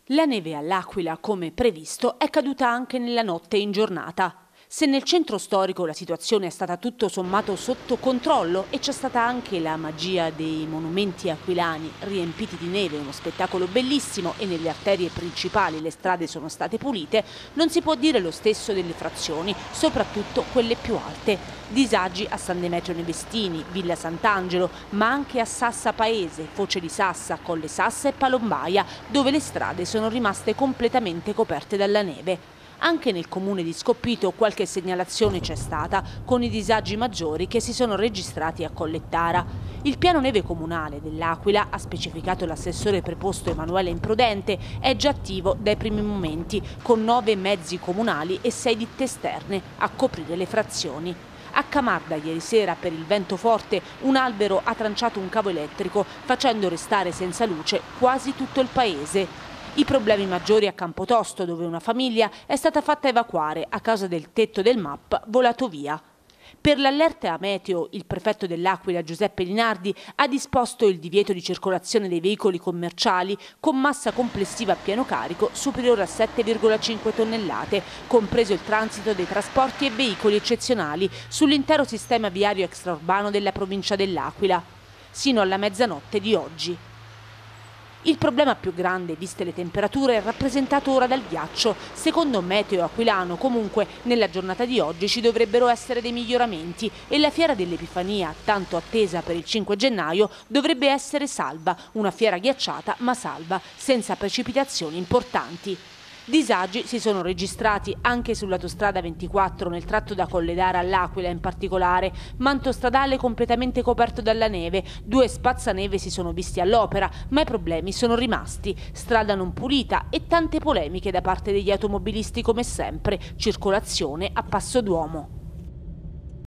La neve all'Aquila, come previsto, è caduta anche nella notte in giornata. Se nel centro storico la situazione è stata tutto sommato sotto controllo e c'è stata anche la magia dei monumenti aquilani riempiti di neve, uno spettacolo bellissimo, e nelle arterie principali le strade sono state pulite, non si può dire lo stesso delle frazioni, soprattutto quelle più alte. Disagi a San Demetrio Nevestini, Villa Sant'Angelo, ma anche a Sassa Paese, Foce di Sassa, Colle Sassa e Palombaia, dove le strade sono rimaste completamente coperte dalla neve. Anche nel comune di Scoppito qualche segnalazione c'è stata, con i disagi maggiori che si sono registrati a Collettara. Il piano neve comunale dell'Aquila, ha specificato l'assessore preposto Emanuele Imprudente, è già attivo dai primi momenti, con 9 mezzi comunali e 6 ditte esterne a coprire le frazioni. A Camarda ieri sera, per il vento forte, un albero ha tranciato un cavo elettrico, facendo restare senza luce quasi tutto il paese. I problemi maggiori a Campotosto, dove una famiglia è stata fatta evacuare a causa del tetto del MAP volato via. Per l'allerta meteo, il prefetto dell'Aquila Giuseppe Linardi ha disposto il divieto di circolazione dei veicoli commerciali con massa complessiva a pieno carico superiore a 7,5 tonnellate, compreso il transito dei trasporti e veicoli eccezionali sull'intero sistema viario extraurbano della provincia dell'Aquila, sino alla mezzanotte di oggi. Il problema più grande, viste le temperature, è rappresentato ora dal ghiaccio. Secondo Meteo Aquilano, comunque, nella giornata di oggi ci dovrebbero essere dei miglioramenti e la fiera dell'Epifania, tanto attesa per il 5 gennaio, dovrebbe essere salva, una fiera ghiacciata ma salva, senza precipitazioni importanti. Disagi si sono registrati anche sull'autostrada 24 nel tratto da Colledara all'Aquila in particolare, manto stradale completamente coperto dalla neve, 2 spazzaneve si sono visti all'opera, ma i problemi sono rimasti, strada non pulita e tante polemiche da parte degli automobilisti come sempre, circolazione a passo d'uomo.